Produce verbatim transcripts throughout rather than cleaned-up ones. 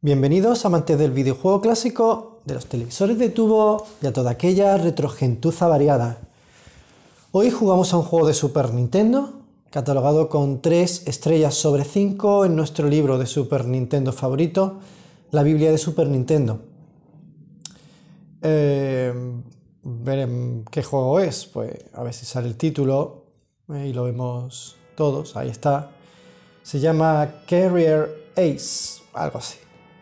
Bienvenidos amantes del videojuego clásico, de los televisores de tubo y a toda aquella retrogentuza variada. Hoy jugamos a un juego de Super Nintendo, catalogado con tres estrellas sobre cinco en nuestro libro de Super Nintendo favorito, la Biblia de Super Nintendo. Eh, veremos qué juego es, pues a ver si sale el título eh, y lo vemos todos, ahí está. Se llama Carrier Ace, algo así.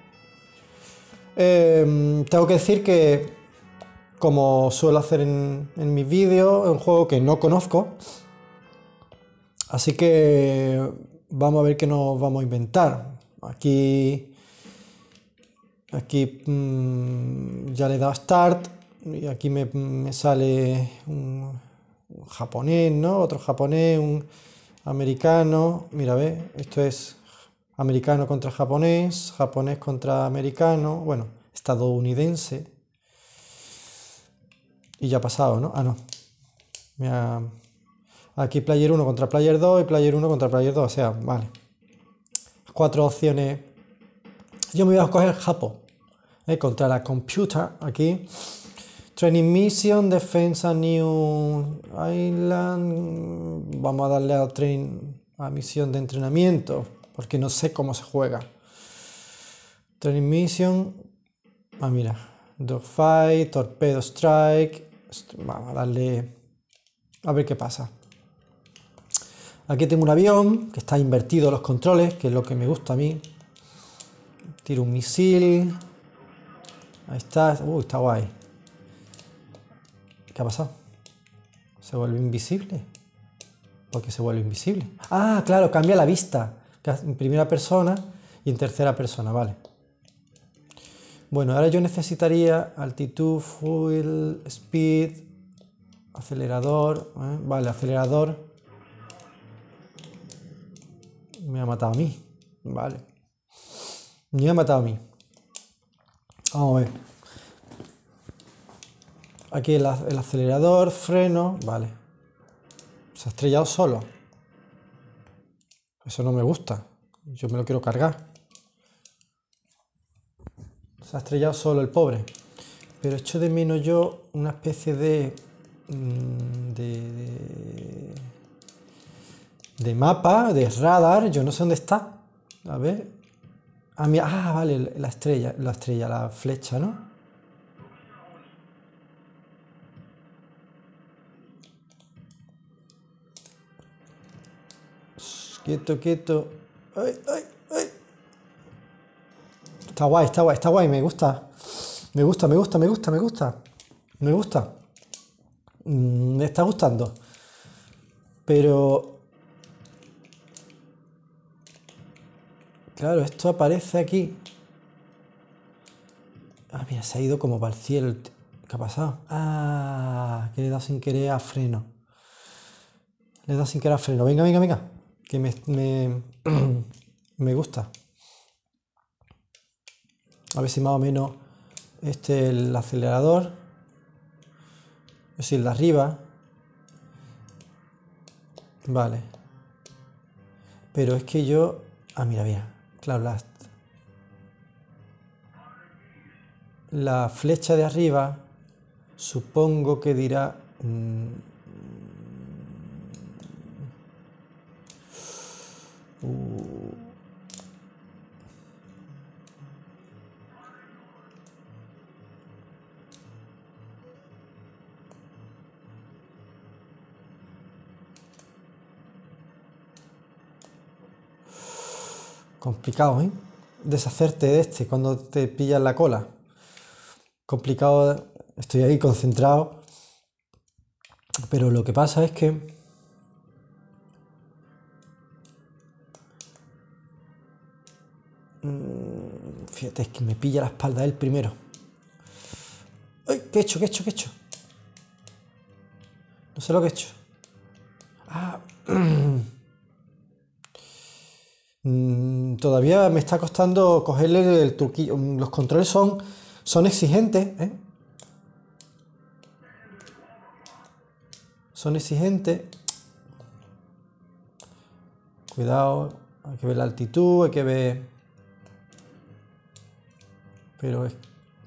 Eh, tengo que decir que, como suelo hacer en, en mis vídeos, es un juego que no conozco, así que vamos a ver qué nos vamos a inventar. Aquí, aquí mmm, ya le he dado Start y aquí me, me sale un, un japonés, ¿no? Otro japonés, un americano. Mira, ve, esto es americano contra japonés, japonés contra americano, bueno, estadounidense. Y ya ha pasado, ¿no? Ah, no. Mira, aquí player uno contra player dos y player uno contra player dos, o sea, vale. Cuatro opciones. Yo me voy a coger Japón, ¿eh? Contra la computer, aquí. Training Mission, Defense a New Island. Vamos a darle a, train, a misión de entrenamiento, porque no sé cómo se juega. Training Mission. Ah, mira. Dogfight, Torpedo Strike. Vamos a darle a ver qué pasa. Aquí tengo un avión que está invertido los controles, que es lo que me gusta a mí. Tiro un misil. Ahí está. Uy, está guay. ¿Qué ha pasado? ¿Se vuelve invisible? ¿Por qué se vuelve invisible? Ah, claro, cambia la vista. En primera persona y en tercera persona, vale. Bueno, ahora yo necesitaría altitud, fuel, speed, acelerador. ¿eh? Vale, acelerador. Me ha matado a mí. Vale. Me ha matado a mí. Vamos a ver. Aquí el, el acelerador, freno. Vale. Se ha estrellado solo. Eso no me gusta. Yo me lo quiero cargar. Se ha estrellado solo el pobre. Pero echo de menos yo una especie de... De, de, de mapa, de radar. Yo no sé dónde está. A ver. Ah, mira. Ah, vale, la estrella, la estrella, la flecha, ¿no? Quieto, quieto. Ay, ay, ay. Está guay, está guay, está guay, me gusta. Me gusta, me gusta, me gusta, me gusta. Me gusta. Mm, me está gustando. Pero... Claro, esto aparece aquí. Ah, mira, se ha ido como para el cielo. ¿Qué ha pasado? Ah, que le he dado sin querer a freno. Le he dado sin querer a freno. Venga, venga, venga. Que me, me, me gusta. A ver si más o menos este es el acelerador. Es el de arriba. Vale. Pero es que yo... Ah, mira, mira. Cloud Blast. La flecha de arriba supongo que dirá... Mmm, uh, complicado, ¿eh? Deshacerte de este cuando te pillas la cola. Complicado, estoy ahí concentrado. Pero lo que pasa es que... Mmm, fíjate, es que me pilla la espalda él primero. ¡Ay! ¿Qué he hecho? ¿Qué he hecho? ¿Qué he hecho? No sé lo que he hecho. Ah... Todavía me está costando cogerle el truquillo. Los controles son, son exigentes, ¿eh? Son exigentes. Cuidado, hay que ver la altitud, hay que ver... Pero es...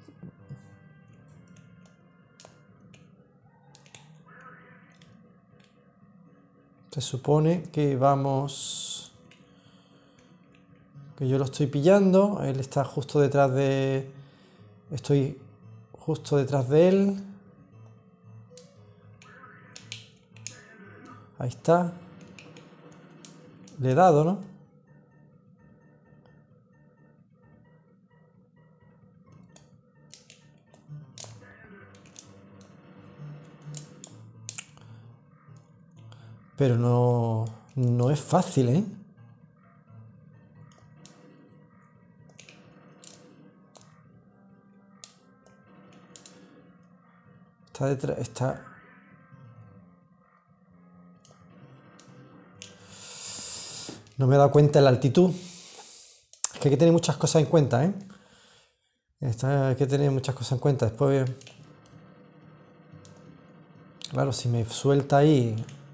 Se supone que vamos... Que yo lo estoy pillando. Él está justo detrás de... Estoy justo detrás de él. Ahí está. Le he dado, ¿no? Pero no... No es fácil, ¿eh? Está detrás... Está... No me he dado cuenta de la altitud. Es que hay que tener muchas cosas en cuenta, ¿eh? Esta, hay que tener muchas cosas en cuenta. Después... Claro, si me suelta ahí...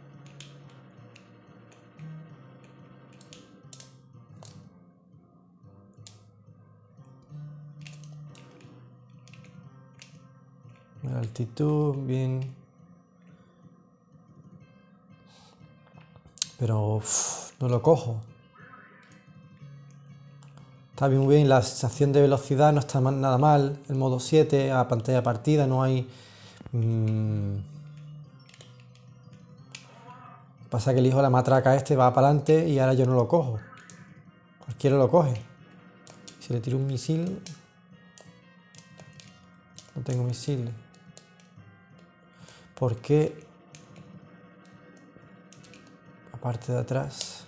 La altitud, bien... Pero uff, no lo cojo. Está bien, muy bien, la sensación de velocidad no está nada mal. El modo siete, a pantalla partida, no hay... Mmm... Pasa que el hijo de la matraca este va para adelante y ahora yo no lo cojo. Cualquiera lo coge. Si le tiro un misil... No tengo misiles. ¿Por qué? La parte de atrás.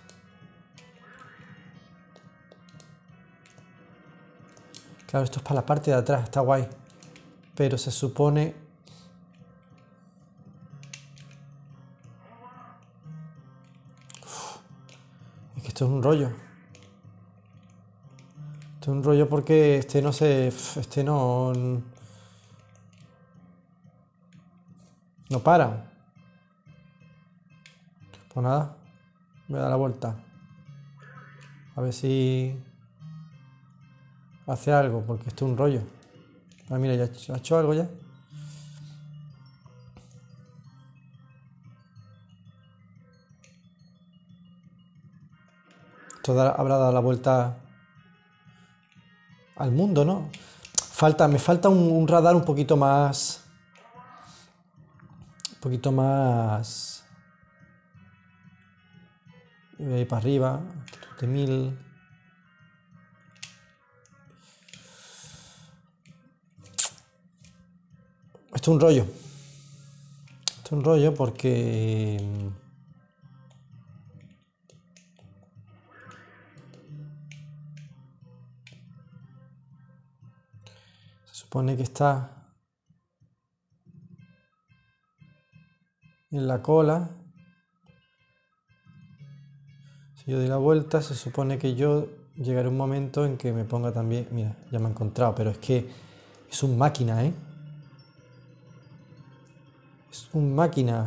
Claro, esto es para la parte de atrás, está guay. Pero se supone... Uf, es que esto es un rollo. Esto es un rollo porque este no se... Este no... No para. Pues nada. Voy a dar la vuelta. A ver si... hace algo, porque esto es un rollo. Ah, mira, ya ha hecho algo ya. Esto habrá dado la vuelta al mundo, ¿no? Falta, me falta un, un radar un poquito más... Un poquito más... Voy a ir para arriba. De mil... Esto es un rollo. Esto es un rollo porque... Se supone que está en la cola. Si yo doy la vuelta, se supone que yo llegaré a un momento en que me ponga también... Mira, ya me he encontrado, pero es que es un máquina, ¿eh? Es un máquina.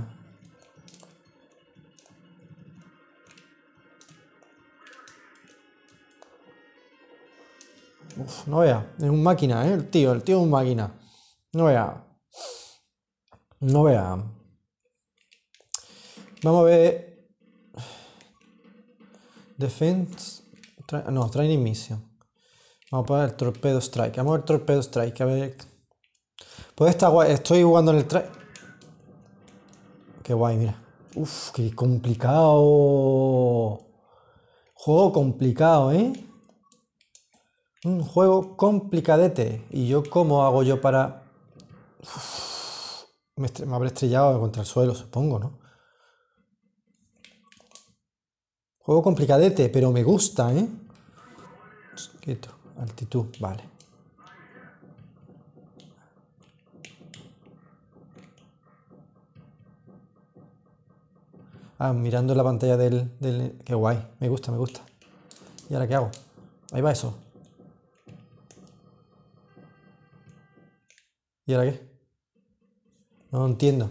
Uf, no vea, es un máquina, ¿eh? El tío, el tío es un máquina. No vea. No vea. Vamos a ver. Defense. No, Training Mission. Vamos a poner el Torpedo Strike. Vamos a ver el Torpedo Strike. A ver. Pues está guay. Estoy jugando en el tra... Qué guay, mira. Uf, qué complicado. Juego complicado, ¿eh? Un juego complicadete. ¿Y yo cómo hago yo para...? Uf, me, me habré estrellado contra el suelo, supongo, ¿no? Juego complicadete, pero me gusta, ¿eh? Quieto, altitud, vale. Ah, mirando la pantalla del, del... Qué guay, me gusta, me gusta. ¿Y ahora qué hago? Ahí va eso. ¿Y ahora qué? No entiendo.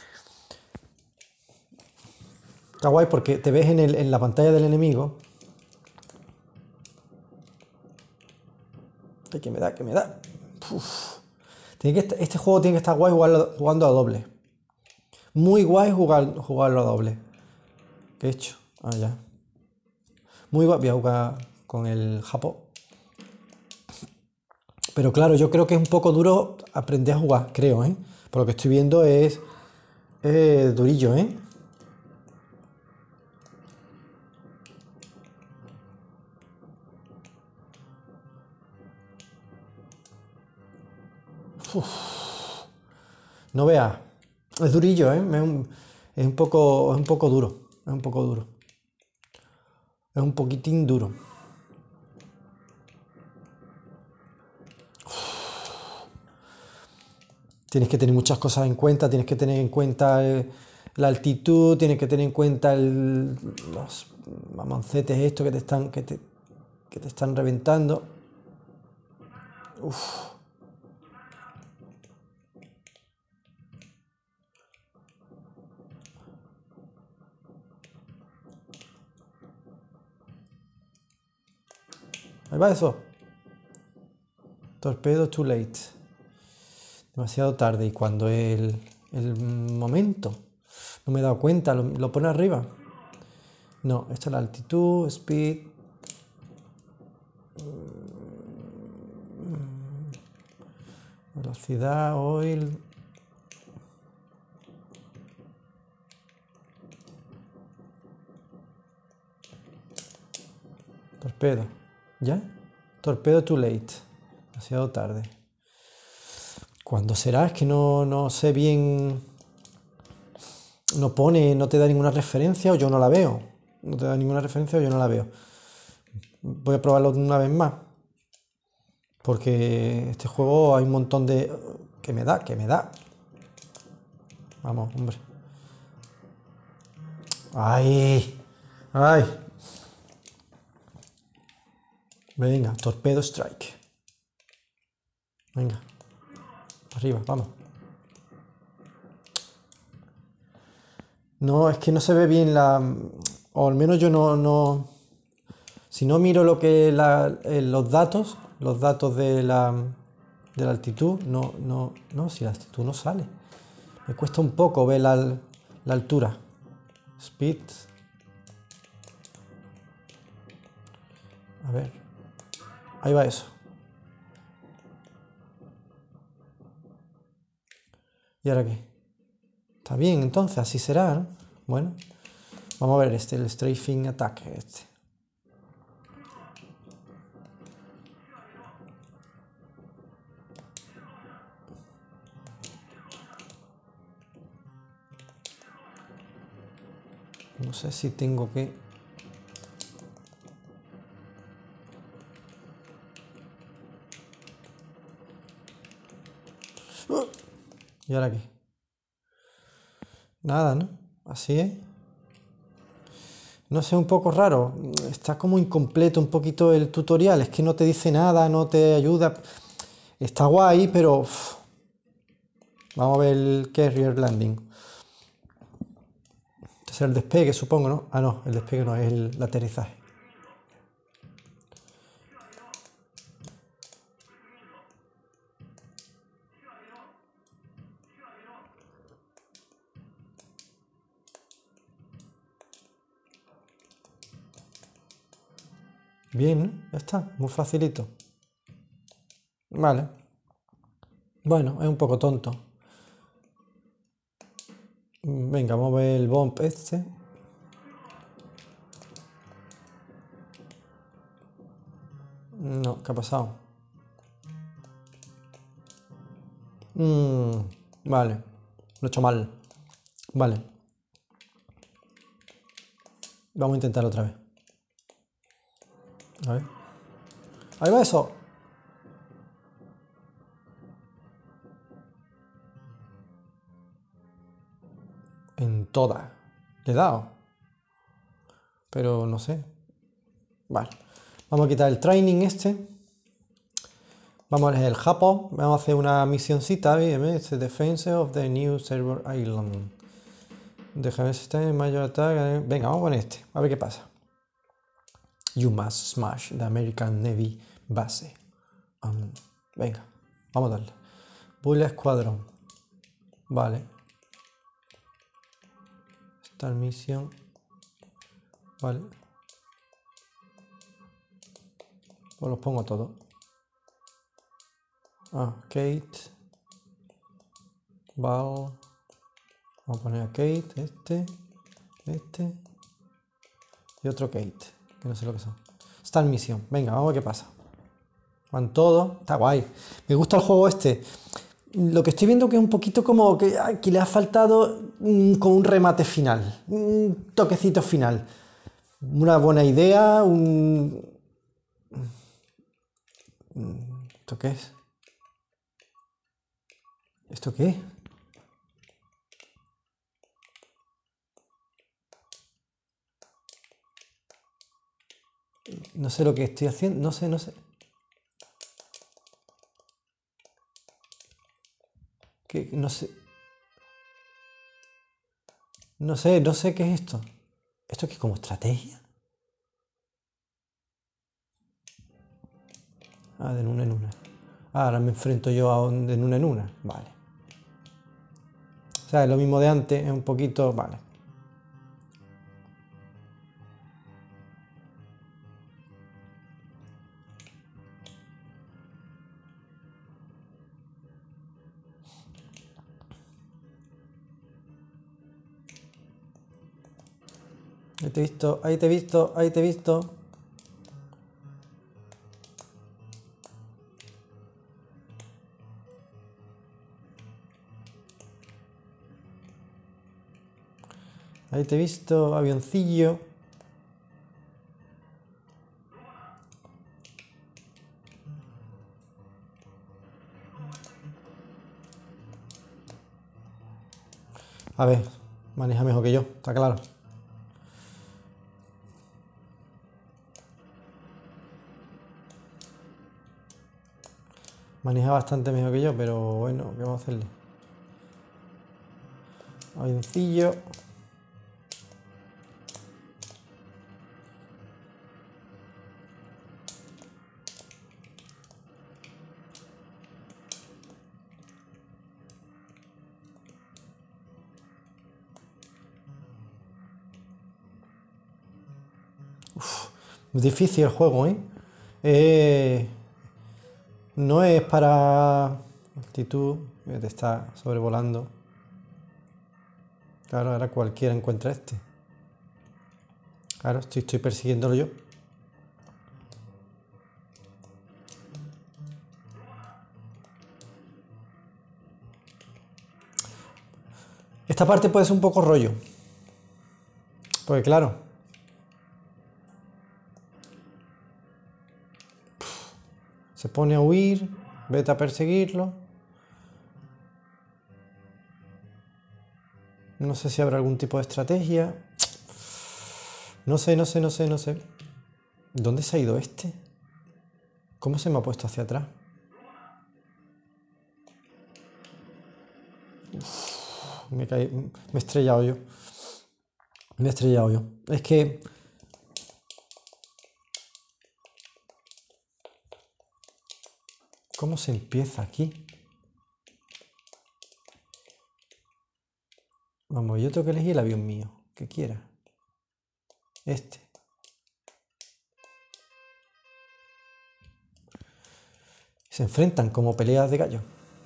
Está guay porque te ves en, el, en la pantalla del enemigo. Que me da, que me da. Uf. Tiene que estar, este juego tiene que estar guay jugando, jugando a doble. Muy guay jugar, jugarlo a doble. ¿Qué he hecho? Ah, ya. Muy guay. Voy a jugar con el Japón. Pero claro, yo creo que es un poco duro aprender a jugar, creo, ¿eh? Por lo que estoy viendo es, es durillo, ¿eh? Uf. No veas. Es durillo, ¿eh? Es un, es un poco, es un poco duro. Es un poco duro. Es un poquitín duro. Uf. Tienes que tener muchas cosas en cuenta. Tienes que tener en cuenta el, la altitud. Tienes que tener en cuenta el, los mamoncetes estos que te están, que te, que te están reventando. Uf. Ahí va eso. Torpedo too late. Demasiado tarde. ¿Y cuando es el, el momento? No me he dado cuenta. Lo, lo pone arriba. No, esta es la altitud, speed. Velocidad, oil. Torpedo. ¿Ya? Torpedo too late. Demasiado tarde. ¿Cuándo será? Es que no, no sé bien. No pone, no te da ninguna referencia o yo no la veo. No te da ninguna referencia o yo no la veo. Voy a probarlo una vez más. Porque este juego hay un montón de... Que me da, que me da. Vamos, hombre. ¡Ay! ¡Ay! Venga, Torpedo Strike. Venga. Arriba, vamos. No, es que no se ve bien la... O al menos yo no... no si no miro lo que la, eh, los datos, los datos de la, de la altitud, no, no, no, si la altitud no sale. Me cuesta un poco ver la, la altura. Speed. A ver. Ahí va eso. ¿Y ahora qué? Está bien, entonces, así será, ¿no? Bueno. Vamos a ver este, el Strafing Attack. Este. No sé si tengo que... ¿Y ahora qué? Nada, ¿no? Así es. No sé, un poco raro. Está como incompleto un poquito el tutorial. Es que no te dice nada, no te ayuda. Está guay, pero... Uf. Vamos a ver el Carrier Landing. Este es el despegue, supongo, ¿no? Ah, no, el despegue no, es el, el aterrizaje. Bien, ¿no? Ya está, muy facilito. Vale. Bueno, es un poco tonto. Venga, vamos a ver el bump este. No, ¿qué ha pasado? Mm, vale, lo he hecho mal. Vale. Vamos a intentar otra vez. A ver. Ahí va eso. En toda. Le he dado. Pero no sé. Vale. Vamos a quitar el training este. Vamos a elegir el Japón. Vamos a hacer una misioncita. Este Defense of the New Server Island. Déjame ver si está en mayor ataque. Venga, vamos con este. A ver qué pasa. You must smash the American Navy base. Um, venga, vamos a darle. Bullet Squadron. Vale. Star Mission. Vale. Pues los pongo todos. Ah, Kate. Val. Vamos a poner a Kate, este, este. Y otro Kate, que no sé lo que son. Star Mission. Venga, vamos a ver qué pasa. Van todos. Está guay. Me gusta el juego este. Lo que estoy viendo que es un poquito como que aquí le ha faltado mm, como un remate final. Un toquecito final. Una buena idea. Un... ¿Esto qué es? ¿Esto qué es? No sé lo que estoy haciendo. No sé, no sé. Que no sé. No sé, no sé qué es esto. ¿Esto qué es como estrategia? Ah, de una en una. Ah, ahora me enfrento yo a un, de una en una. Vale. O sea, es lo mismo de antes, es un poquito... Vale. Ahí te he visto, ahí te he visto, ahí te he visto. Ahí te he visto, avioncillo. A ver, maneja mejor que yo, está claro. Maneja bastante mejor que yo, pero bueno, ¿qué vamos a hacerle? Avioncillo. Uf, difícil el juego, ¿eh? Eh, No es para altitud, te está sobrevolando. Claro, ahora cualquiera encuentra este. Claro, estoy, estoy persiguiéndolo yo. Esta parte puede ser un poco rollo. Porque claro, se pone a huir, vete a perseguirlo. No sé si habrá algún tipo de estrategia. No sé, no sé, no sé, no sé. ¿Dónde se ha ido este? ¿Cómo se me ha puesto hacia atrás? Uf, me, caí, me he estrellado yo. Me he estrellado yo. Es que... ¿Cómo se empieza aquí? Vamos, yo tengo que elegir el avión mío, que quiera. Este. Se enfrentan como peleas de gallo.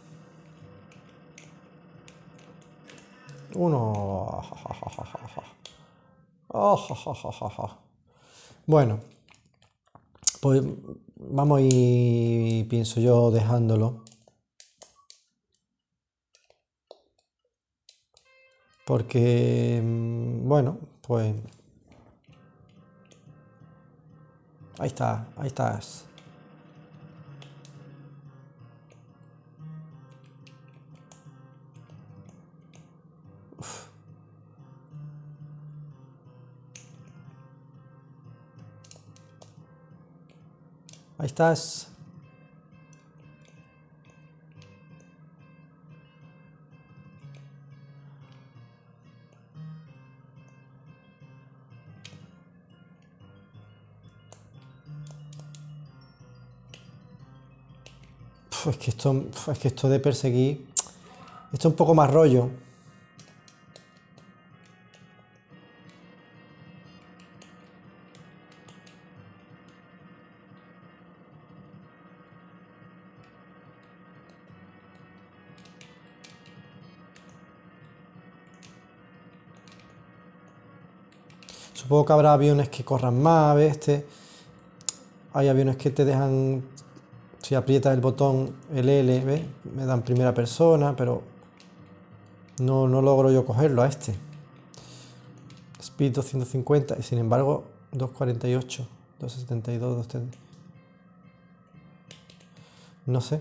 Uno. Bueno, pues vamos a ir, pienso yo, dejándolo. Porque, bueno, pues... Ahí está, ahí estás. Uf. Ahí estás. Uf, es que esto, uf, es que esto de perseguir, esto es un poco más rollo. Supongo que habrá aviones que corran más, ¿ves? Este, hay aviones que te dejan, si aprietas el botón, el L, ¿ves? Me dan primera persona, pero no, no logro yo cogerlo a este. Speed doscientos cincuenta y sin embargo doscientos cuarenta y ocho, doscientos setenta y dos, doscientos setenta. No sé.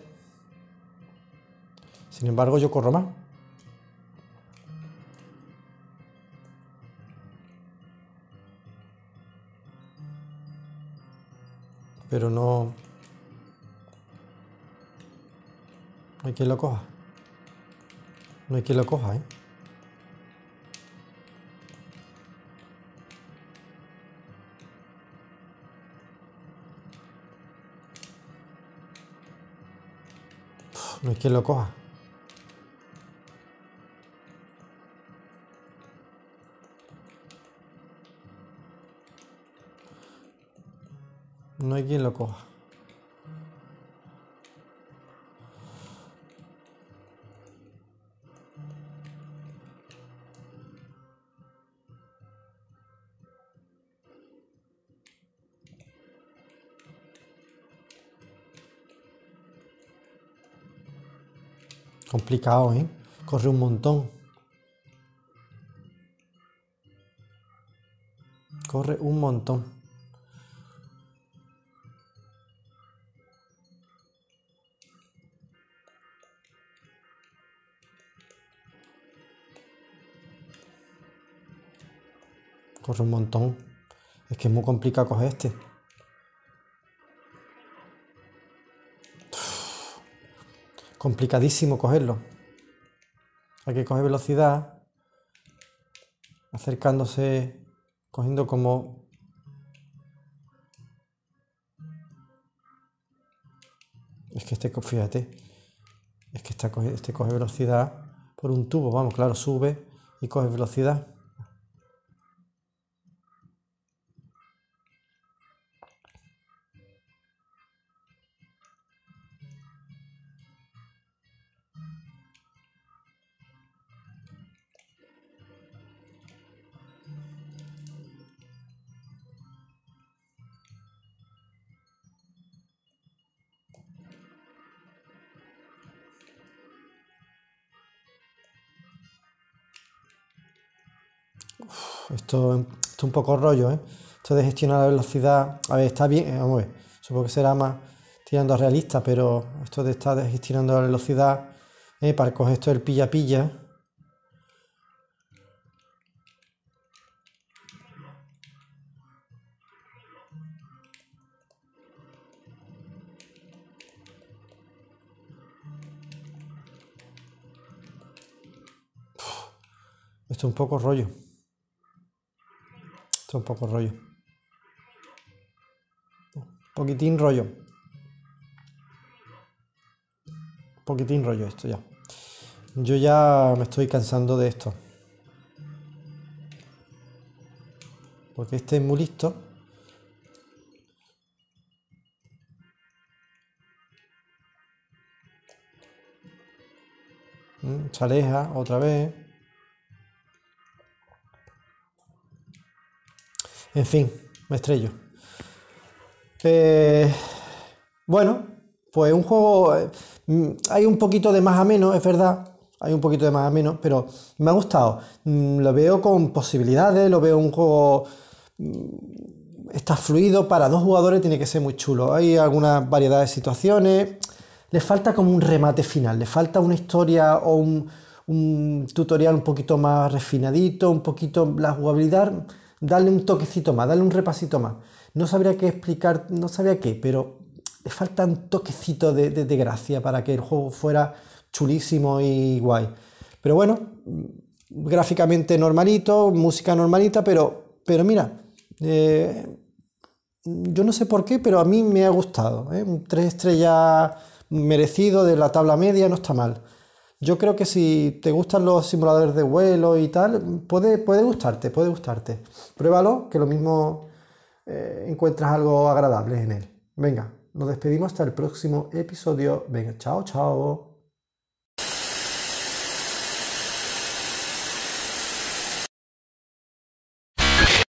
Sin embargo yo corro más. Pero no... No hay quien lo coja. No hay quien lo coja, ¿eh? Uf, no hay quien lo coja. No hay quien lo coja. Complicado, ¿eh? Corre un montón. Corre un montón. Corre un montón. Es que es muy complicado coger este. Uf, complicadísimo cogerlo. Hay que coger velocidad. Acercándose. Cogiendo como... Es que este, fíjate. Es que este coge, este coge velocidad por un tubo. Vamos, claro, sube y coge velocidad. Uf, esto, esto es un poco rollo, ¿eh? Esto de gestionar la velocidad, a ver, está bien, vamos a ver, supongo que será más tirando a realista, pero esto de estar gestionando la velocidad, ¿eh? Para coger esto del pilla-pilla. Esto es un poco rollo. Esto es un poco rollo. Un poquitín rollo. Un poquitín rollo esto ya. Yo ya me estoy cansando de esto. Porque este es muy listo. Mm, se aleja otra vez. En fin, me estrello. Eh, bueno, pues un juego... eh, mm, hay un poquito de más a menos, es verdad. Hay un poquito de más a menos, pero me ha gustado. Mm, lo veo con posibilidades, lo veo un juego... mm, está fluido, para dos jugadores tiene que ser muy chulo. Hay alguna variedad de situaciones. Le falta como un remate final, le falta una historia o un, un tutorial un poquito más refinadito, un poquito la jugabilidad, darle un toquecito más, darle un repasito más. No sabría qué explicar, no sabría qué, pero le falta un toquecito de, de, de gracia para que el juego fuera chulísimo y guay. Pero bueno, gráficamente normalito, música normalita, pero, pero mira, eh, yo no sé por qué, pero a mí me ha gustado, ¿eh? Un tres estrellas merecido de la tabla media, no está mal. Yo creo que si te gustan los simuladores de vuelo y tal, puede, puede gustarte, puede gustarte. Pruébalo, que lo mismo eh, encuentras algo agradable en él. Venga, nos despedimos hasta el próximo episodio. Venga, chao, chao.